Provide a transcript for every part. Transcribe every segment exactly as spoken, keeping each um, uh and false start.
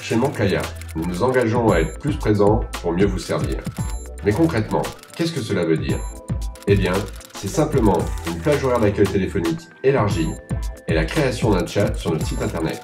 Chez Mancaya, nous nous engageons à être plus présents pour mieux vous servir. Mais concrètement, qu'est-ce que cela veut dire? Eh bien, c'est simplement une plage horaire d'accueil téléphonique élargie et la création d'un chat sur notre site internet.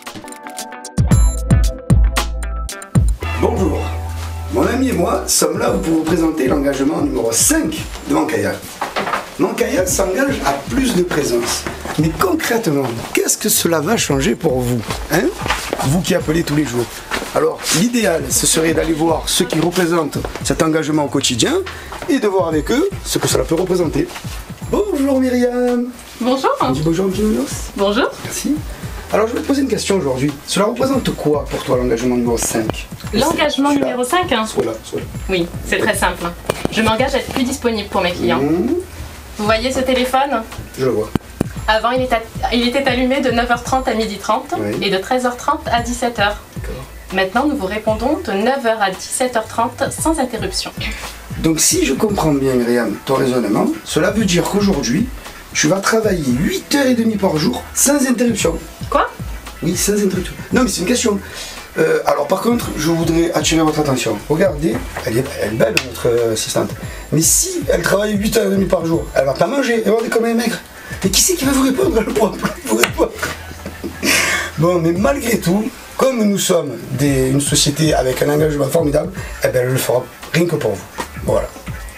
Bonjour, mon ami et moi sommes là pour vous présenter l'engagement numéro cinq de Mancaya. Mancaya s'engage à plus de présence. Mais concrètement, qu'est-ce que cela va changer pour vous, hein? Vous qui appelez tous les jours. Alors, l'idéal, ce serait d'aller voir ceux qui représentent cet engagement au quotidien et de voir avec eux ce que cela peut représenter. Bonjour Myriam. Bonjour. On dit bonjour un petit nounos. Bonjour. Merci. Alors, je vais te poser une question aujourd'hui. Cela représente quoi pour toi l'engagement numéro cinq? L'engagement numéro cinq, hein. Sois là, sois là. Oui, c'est très simple. Je m'engage à être plus disponible pour mes clients. Mmh. Vous voyez ce téléphone? Je le vois. Avant, il était, il était allumé de neuf heures trente à midi trente Oui. et de treize heures trente à dix-sept heures. D'accord. Maintenant, nous vous répondons de neuf heures à dix-sept heures trente sans interruption. Donc si je comprends bien Myriam, ton raisonnement, cela veut dire qu'aujourd'hui, tu vas travailler huit heures trente par jour sans interruption. Quoi? Oui, sans interruption. Non mais c'est une question. Euh, alors par contre, je voudrais attirer votre attention. Regardez, elle est, elle est belle notre euh, assistante. Mais si elle travaille huit heures trente par jour, elle va pas manger, elle va être comme un maigre. Et qui c'est qui va vous répondre? Elle ne pourra plus vous répondre. Bon, mais malgré tout, comme nous sommes des, une société avec un engagement formidable, eh ben, elle le fera rien que pour vous. Voilà.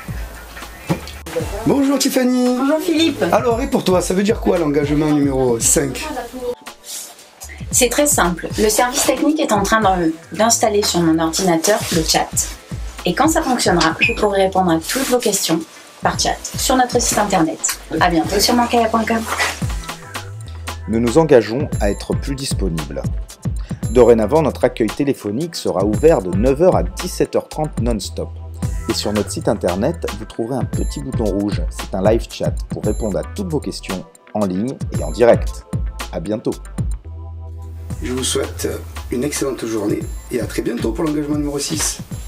Bonjour Tiffany. Bonjour Philippe. Alors, et pour toi, ça veut dire quoi l'engagement numéro cinq? C'est très simple. Le service technique est en train d'installer sur mon ordinateur le chat. Et quand ça fonctionnera, je pourrai répondre à toutes vos questions par chat sur notre site internet. A bientôt sur mancaya point com. Nous nous engageons à être plus disponibles. Dorénavant, notre accueil téléphonique sera ouvert de neuf heures à dix-sept heures trente non-stop. Et sur notre site internet, vous trouverez un petit bouton rouge. C'est un live chat pour répondre à toutes vos questions en ligne et en direct. À bientôt. Je vous souhaite une excellente journée et à très bientôt pour l'engagement numéro six.